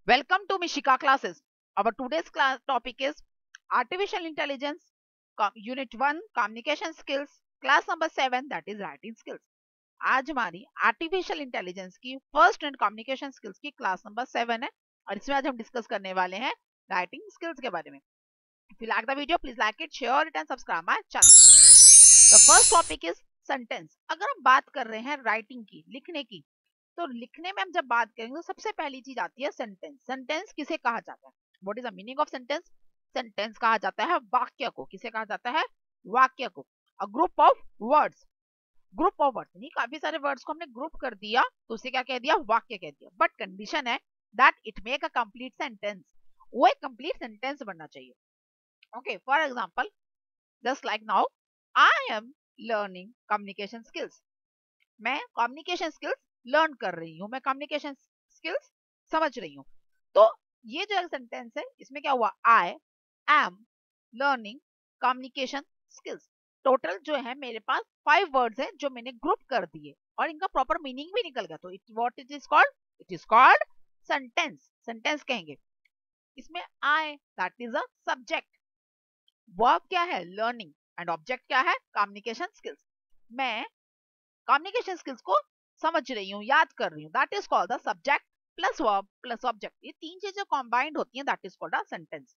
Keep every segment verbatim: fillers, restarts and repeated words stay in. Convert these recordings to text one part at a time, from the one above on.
Welcome to Mishika classes. Our today's class topic is Artificial Intelligence, Unit one, Communication Skills, Class number seven, that is Writing Skills. आज हमारी artificial intelligence की first and communication skills की class number seven है और इसमें आज हम discuss करने वाले हैं राइटिंग स्किल्स के बारे में. If you like the video, please like it, share it and subscribe my channel. The first topic is sentence. अगर हम बात कर रहे हैं राइटिंग की, लिखने की, तो लिखने में हम जब बात करेंगे तो सबसे पहली चीज आती है सेंटेंस. सेंटेंस किसे कहा जाता है? What is the meaning of sentence? Sentence कहा जाता है वाक्य को. किसे कहा जाता है? वाक्य को. A group of words. Group of words नहीं, काफी सारे वर्ड्स को हमने ग्रुप कर दिया तो उसे क्या कह दिया? वाक्य कह दिया. बट कंडीशन है that it make a complete sentence. वो एक कंप्लीट सेंटेंस बनना चाहिए. Okay, for example, just like now I am learning communication skills. मैं कम्युनिकेशन स्किल्स लर्न कर रही हूँ, मैं कम्युनिकेशन स्किल्स समझ रही हूँ. तो ये जो सेंटेंस है इसमें क्या हुआ? I am learning communication skills. Total जो है मेरे पास फाइव वर्ड्स हैं जो मैंने ग्रुप कर दिए और इनका प्रॉपर मीनिंग भी निकल गया. तो it what it is called? It is called sentence. Sentence कहेंगे. इसमें I that is a subject. Verb क्या है? लर्निंग. एंड ऑब्जेक्ट क्या है? Communication skills. मैं कम्युनिकेशन स्किल्स को समझ रही हूँ, याद कर रही हूँ. That is called the subject plus verb plus object. ये तीन चीजें कॉम्बाइंड होती हैं. That is called a sentence.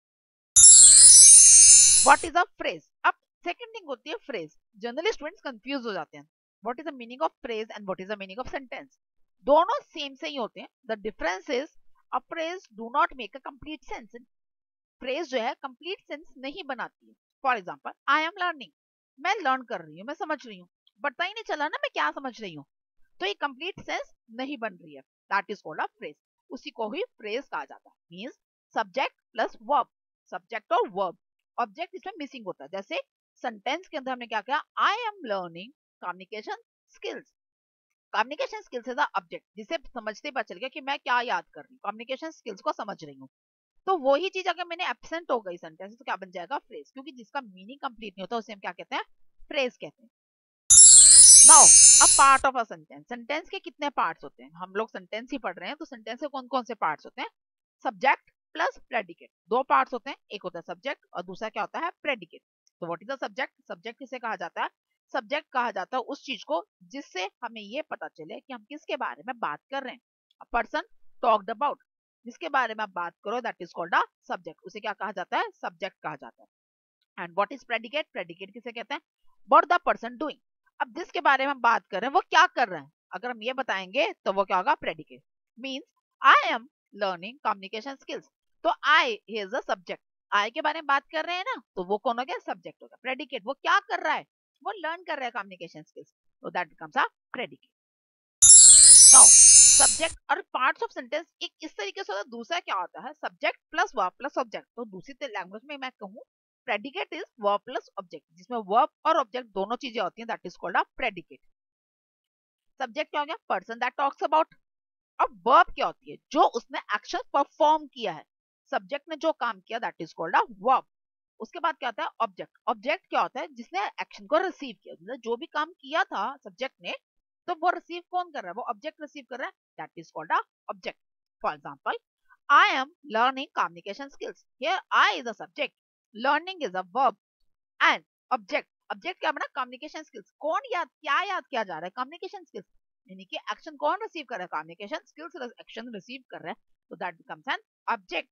What is a phrase? अब सेकंड थिंग होती है फ्रेज. जनरली स्टूडेंट्स कंफ्यूज हो जाते हैं. What is the meaning of phrase and what is the meaning of sentence? दोनों सेम से ही होते हैं. The difference is a phrase do not make a complete sense. Phrase जो है कंप्लीट सेंस नहीं बनाती है. For example, I am learning. मैं लर्न कर रही हूँ, मैं समझ रही हूँ, पता ही नहीं चला ना मैं क्या समझ रही हूँ, तो ये कंप्लीट सेंस नहीं बन रही है. That is called a phrase. उसी को ही फ्रेज कहा जाता है. Means subject plus verb. Subject और वर्ब. ऑब्जेक्ट इसमें मिसिंग होता है. जैसे सेंटेंस के अंदर हमने क्या किया? I am learning communication skills. Communication skills is the object, जिसे समझते पता चल गया कि मैं क्या याद कर रही हूँ, कम्युनिकेशन स्किल्स को समझ रही हूँ. तो वही चीज अगर मैंने एब्सेंट हो गई सेंटेंस तो क्या बन जाएगा? फ्रेज. क्योंकि जिसका मीनिंग कंप्लीट नहीं होता उसे हम क्या कहते हैं? फ्रेज कहते हैं. Now a part of a sentence. Sentence के कितने पार्ट्स होते हैं? हम लोग सेंटेंस ही पढ़ रहे हैं तो सेंटेंस के कौन कौन से पार्ट्स होते हैं? Subject plus predicate. दो पार्ट्स होते हैं. एक होता है सब्जेक्ट और दूसरा क्या होता है? प्रेडिकेट. तो what is the subject? Subject किसे कहा जाता है? सब्जेक्ट कहा जाता है उस चीज को जिससे हमें ये पता चले कि हम किसके बारे में बात कर रहे हैं. A person talked about. जिसके बारे में आप बात करो that is called a subject. उसे क्या कहा जाता है? सब्जेक्ट कहा जाता है. And what is predicate? Predicate किसे कहते हैं? What the person doing. अब जिसके बारे में हम बात कर रहे हैं वो क्या कर रहे हैं, अगर हम ये बताएंगे तो वो क्या होगा? Predicate. Means I am learning communication skills. तो आई इज अ सब्जेक्ट. आई के बारे में बात कर रहे हैं ना, तो वो कौन हो गया? सब्जेक्ट हो गया. प्रेडिकेट वो क्या कर रहा है? वो लर्न कर रहा है कम्युनिकेशन स्किल्स. तो that becomes a predicate. Now subject और पार्ट्स ऑफ सेंटेंस एक इस तरीके से होता है. दूसरा क्या होता है? Subject plus verb plus object. तो दूसरी लैंग्वेज में मैं कहूँ predicate is verb plus object, जिसमें वर्ब और ऑब्जेक्ट दोनों चीजें होती हैं. That is called a predicate. Subject क्या हो गया? Person that talks about. अब वर्ब क्या होती है? जो उसने एक्शन परफॉर्म किया है. सब्जेक्ट ने जो काम किया that is called a verb. उसके बाद क्या होता है? ऑब्जेक्ट. ऑब्जेक्ट क्या होता है? जिसने एक्शन को रिसीव किया. मतलब जो भी काम किया था सब्जेक्ट ने, तो वो रिसीव कौन कर रहा है? वो ऑब्जेक्ट रिसीव कर रहा है. That is called a object. For example, I am learning communication skills. Here I is a subject, learning is a verb and object. Object क्या बना? Communication skills. कौन याद, क्या याद किया जा रहा है? Communication skills. यानी कि एक्शन कौन रिसीव कर रहा है? कम्युनिकेशन स्किल्स एक्शन रिसीव कर रहा है. तो that becomes an object.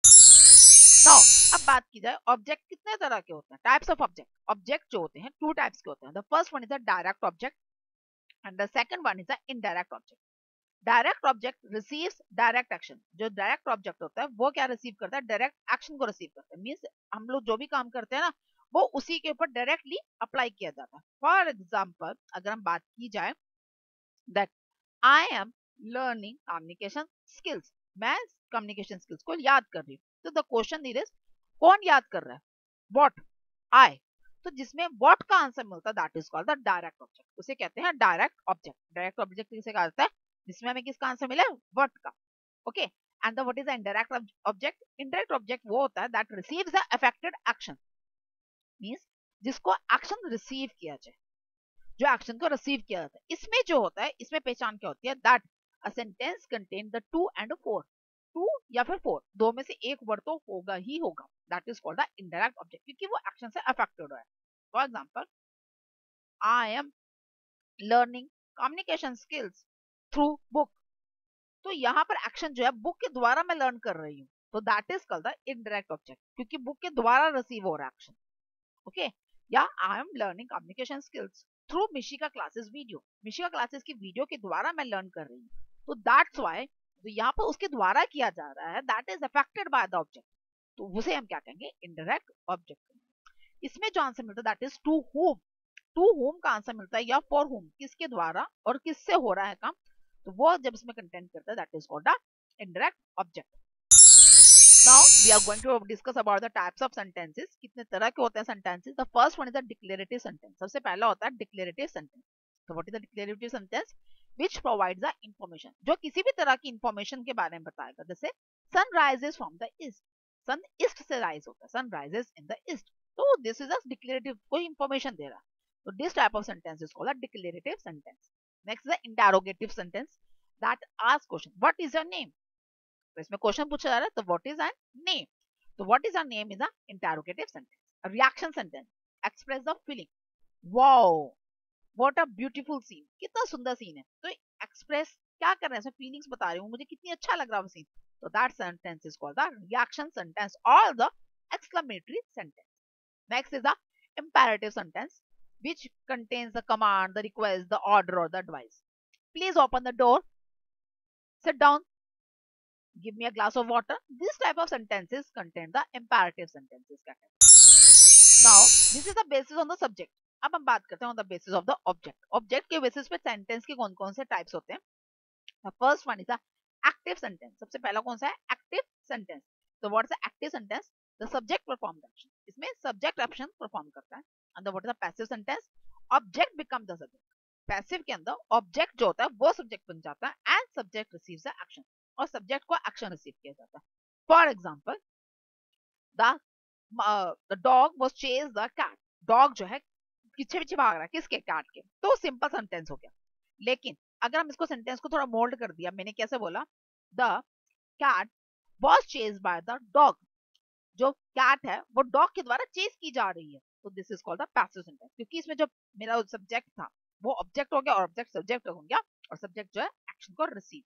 Now अब बात की जाए ऑब्जेक्ट कितने तरह के होते हैं, टाइप्स ऑफ ऑब्जेक्ट. ऑब्जेक्ट जो होते हैं टू टाइप्स के होते हैं. The first one is a direct object and the second one is a indirect object. Direct object receives direct action. जो डायरेक्ट ऑब्जेक्ट होता है वो क्या रिसीव करता है? डायरेक्ट एक्शन को रिसीव करता है. मींस हम लोग जो भी काम करते हैं ना, वो उसी के ऊपर डायरेक्टली अप्लाई किया जाता है. फॉर एग्जांपल, अगर हम बात की जाए that I am learning communication skills. मैं कम्युनिकेशन स्किल्स को याद कर रही हूँ. तो द क्वेश्चन इज कौन याद कर रहा है? व्हाट? आई. तो जिसमें व्हाट का आंसर मिलता है that is called the direct object. उसे कहते हैं डायरेक्ट ऑब्जेक्ट. डायरेक्ट ऑब्जेक्ट किसे कहा जाता है? जिसमें हमें किसका आंसर मिला? व्हाट का. Okay. And the what is the indirect object? Indirect object वो होता है that receives the affected action. Means जिसको एक्शन रिसीव किया जाए, जो एक्शन को रिसीव किया जाता है. इसमें जो होता है, इसमें पहचान क्या होती है? That a sentence contain the to and for. To या फिर फोर, दो में से एक वर्ड तो होगा ही होगा, that is called the indirect object, क्योंकि वो एक्शन से अफेक्टेड है। For example, I am learning communication skills through book, तो यहाँ पर एक्शन जो है बुक के द्वारा मैं लर्न कर रही हूँ, तो that is called the indirect object, क्योंकि बुक के द्वारा रिसीव हो रहा है एक्शन। ओके, या I am learning communication skills through Mishika classes video, Mishika classes की वीडियो के द्वारा मैं लर्न कर रही हूँ, तो दैट्स व्हाई, तो यहाँ पर उसके द्वारा किया जा रहा है, that is affected by the object, तो उसे हम क्या कहेंगे, इनडायरेक्ट ऑब्जेक्ट। इसमें जो आंसर मिलता है that is to whom, to whom का आंसर मिलता है, या फॉर होम, किसके द्वारा और किससे हो रहा है काम, तो वो जब इसमें कंटेंट करता है that is called the indirect object. Now we are going to discuss about the types of sentences, कितने तरह के होते हैं sentences। The first one is the declarative sentence, सबसे पहला होता है declarative sentence। So what is the declarative sentence? Which provides the information, जो किसी भी तरह की information के बारे में बताएगा, जैसे sun rises from the east, sun east से rise होता है, sun rises in the east, तो this is a declarative, कोई information दे रहा है, तो this type of sentence is called a declarative sentence। Next is the interrogative sentence that asks question, what is your name, तो इसमें question पूछा जा रहा है, तो व्हाट इज आवर नेम, तो what is our name is a interrogative sentence. Reaction sentence, express the feeling, wow what a beautiful scene, कितना सुंदर सीन है, तो एक्सप्रेस क्या कर रहे हैं, इसमें फीलिंग्स बता रही हूँ, मुझे कितनी अच्छा लग रहा है वो सीन, तो that sentence is called the reaction sentence और the exclamatory sentence. Next is the imperative sentence which contains the command, the request, the order or the advice. Please open the door, sit down, give me a glass of water. This type of sentences contain the imperative sentences. Now this is the basis on the subject. अब हम बात करते हैं on the basis of the object. Object के basis पे sentence के कौन कौन से types होते हैं। The first one is the active sentence. सबसे पहला कौन सा है, active sentence. So what is the active sentence? The subject performs action. इसमें subject action perform करता है. And the what is the passive sentence? Object becomes the subject. Passive के अंदर object जो होता है वो subject बन जाता है and subject receives the action. और सब्जेक्ट को एक्शन रिसीव किया जाता है। For example, the dog was chase the cat, dog जो है पीछे पीछे भाग रहा है किसके, कैट के, तो सिंपल सेंटेंस हो गया। लेकिन अगर हम इसको सेंटेंस को थोड़ा मोल्ड कर दिया, मैंने कैसे बोला, the cat was chase by the dog, जो कैट है वो डॉग के द्वारा चेज की जा रही है, तो this is called the passive sentence, क्योंकि इसमें जो मेरा सब्जेक्ट था वो ऑब्जेक्ट हो गया और ऑब्जेक्ट सब्जेक्ट हो गया और सब्जेक्ट जो है एक्शन को रिसीव।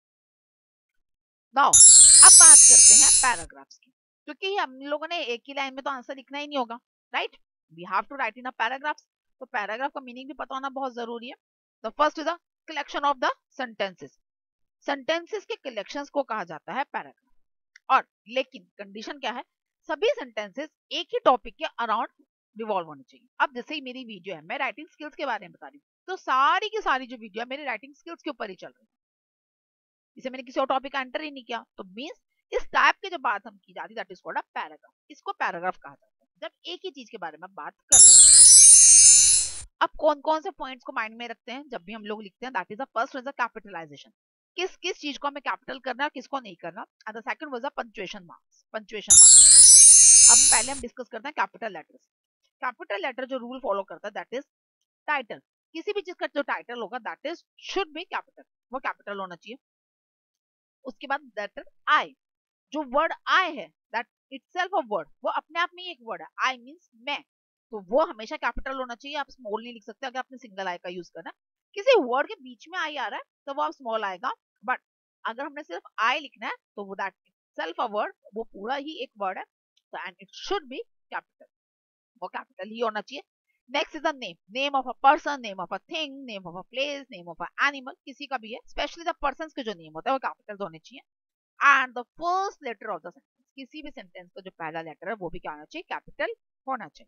नाउ अब बात करते हैं पैराग्राफ्स की, क्योंकि हम लोगों ने एक ही लाइन में तो आंसर लिखना ही नहीं होगा, right, we have to write in a paragraphs, तो पैराग्राफ का मीनिंग भी पता होना बहुत जरूरी है। The first is the collection of the sentences, sentences के कलेक्शंस को कहा जाता है पैराग्राफ, और लेकिन कंडीशन क्या है, सभी सेंटेंसेस एक ही टॉपिक के अराउंड रिवॉल्व होने चाहिए। अब जैसे ही मेरी वीडियो है, मैं राइटिंग स्किल्स के बारे में बता रही हूँ, तो सारी की सारी जो वीडियो है मेरी राइटिंग स्किल्स के ऊपर ही चल रही है, इसे मैंने किसी और टॉपिक का एंटर ही नहीं किया, तो मींस इस टाइप की जो बात हम की जाती है that is called a paragraph, इसको पैराग्राफ कहा जाता है जब एक ही चीज के बारे में बात कर रहे हैं। अब कौन कौन से पॉइंट्स को माइंड में रखते हैं जब भी हम लोग लिखते हैं, that is the first is the capitalization, किस किस चीज को हमें कैपिटल करना है और किसको नहीं करना, and the second was the punctuation marks, punctuation marks. अब पहले हम डिस्कस करते हैं कैपिटल लेटर्स। कैपिटल लेटर जो रूल फॉलो करता है दैट इज टाइटल, किसी भी चीज का जो टाइटल होगा that is should be capital, वो कैपिटल होना चाहिए। उसके बाद लेटर आई, जो वर्ड आई है दैट इटसेल्फ अ वर्ड, वो अपने आप में ही एक वर्ड है, आई मींस मैं, तो वो हमेशा कैपिटल होना चाहिए, आप स्मॉल नहीं लिख सकते अगर आपने सिंगल आई का यूज करना है। किसी वर्ड के बीच में आई आ रहा है तो वो आप स्मॉल आएगा, बट अगर हमने सिर्फ आई लिखना है तो वो दैट इटसेल्फ अ वर्ड, वो पूरा ही एक वर्ड है, तो and it should be capital, वो कैपिटल ही होना चाहिए। Next is the name, name of a person, name of a thing, name of a place, name of an animal, किसी का भी है, स्पेशली द पर्संस के जो नेम होता है वो कैपिटल होने चाहिए। And the first letter of the sentence, किसी भी सेंटेंस का जो पहला लेटर है वो भी क्या होना चाहिए, कैपिटल होना चाहिए।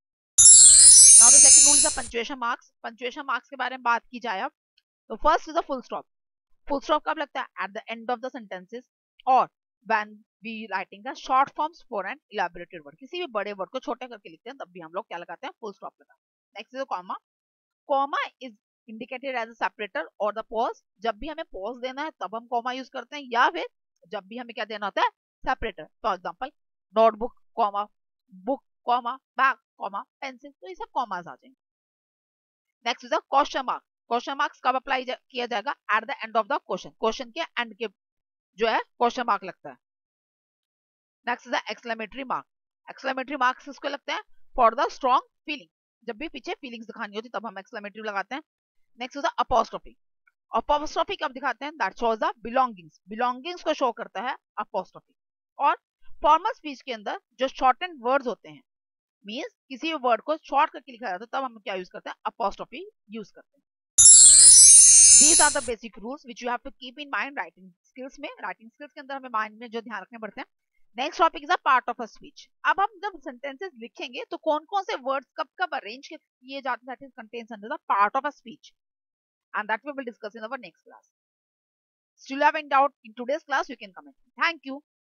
Now the second rule is the punctuation marks. Punctuation marks के बारे में बात की जाए अब, तो first is the full stop. Full stop कब लगता है, at the end of the sentences और when we writing the short forms for an elaborated word, किसी भी बड़े वर्ड को छोटे करके लिखते हैं तब भी हम लोग क्या लगाते हैं, फुल स्टॉप लगाते हैं। Next is comma, comma is indicated as a separator और द पॉज, जब भी हमें पॉज देना है तब हम कॉमा यूज करते हैं, या फिर जब भी हमें क्या देना होता है, separator. For example notebook comma, book comma, bag comma, pencil, तो ये सब कॉमास आ जाएंगे। Next is the question mark. Question marks कब अप्लाई किया जाएगा, at the end of the question, question के एंड के जो है क्वेश्चन मार्क लगता है। Next is the exclamatory mark. Exclamatory marks किसको लगते हैं? फॉर द स्ट्रॉन्ग फीलिंग, जब भी पीछे फीलिंग्स दिखानी होती तब हम एक्सक्लेमेटरी लगाते हैं। Next is the apostrophe. Apostrophe कब दिखाते हैं? That shows the belongings, belongings को शो करता है अपोस्ट्रोफी। और फॉर्मल स्पीच के अंदर जो शॉर्टेंड वर्ड्स होते हैं, मींस किसी भी वर्ड को शॉर्ट करके लिखा जाता है, तब हम क्या यूज करते हैं? अपोस्ट्रोफी यूज करते हैं। These are the basic rules which you have to keep in mind writing skills में। writing skills के अंदर हमें माइंड में जो ध्यान रखने पड़ते हैं। Next topic is a part of a speech. अब हम जब सेंटेंसेस लिखेंगे तो कौन कौन से वर्ड्स कब कब अरेंज किए जाते हैं, that is contains under the part of a speech, and that we will discuss in our next class. Still have any doubt in today's class, you can comment. Thank you.